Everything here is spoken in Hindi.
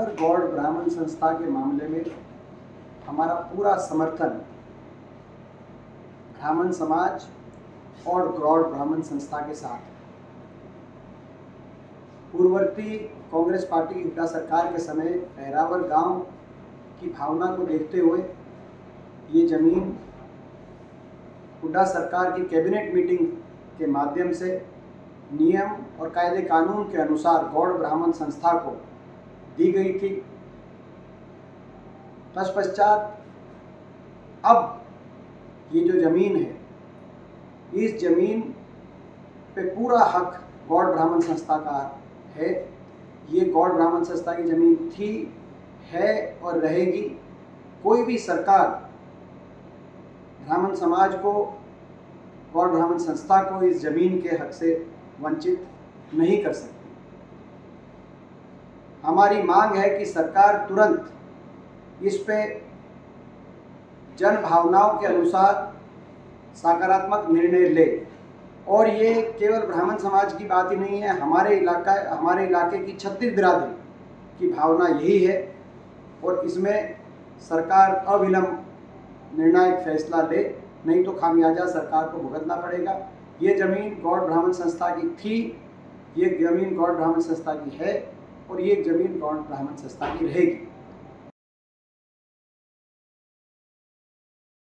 पैरावर गौड़ ब्राह्मण संस्था के मामले में हमारा पूरा समर्थन ब्राह्मण समाज और गौड़ ब्राह्मण संस्था के साथ है। पूर्ववर्ती कांग्रेस पार्टी की हुड्डा सरकार के समय पैरावर गांव की भावना को देखते हुए ये जमीन हुड्डा सरकार की कैबिनेट मीटिंग के माध्यम से नियम और कायदे कानून के अनुसार गौड़ ब्राह्मण संस्था को दी गई थी। तत्पश्चात अब ये जो ज़मीन है, इस ज़मीन पे पूरा हक गौड़ ब्राह्मण संस्था का है। ये गौड़ ब्राह्मण संस्था की ज़मीन थी, है और रहेगी। कोई भी सरकार ब्राह्मण समाज को, गौड़ ब्राह्मण संस्था को इस ज़मीन के हक से वंचित नहीं कर सकती। हमारी मांग है कि सरकार तुरंत इस पे जन भावनाओं के अनुसार सकारात्मक निर्णय ले। और ये केवल ब्राह्मण समाज की बात ही नहीं है, हमारे इलाके की छत्तीस बिरादरी की भावना यही है। और इसमें सरकार अविलंब निर्णायक फैसला ले, नहीं तो खामियाजा सरकार को भुगतना पड़ेगा। ये ज़मीन गौड़ ब्राह्मण संस्था की थी, ये ज़मीन गौड़ ब्राह्मण संस्था की है और ये ज़मीन गौड़ ब्राह्मण संस्था की रहेगी।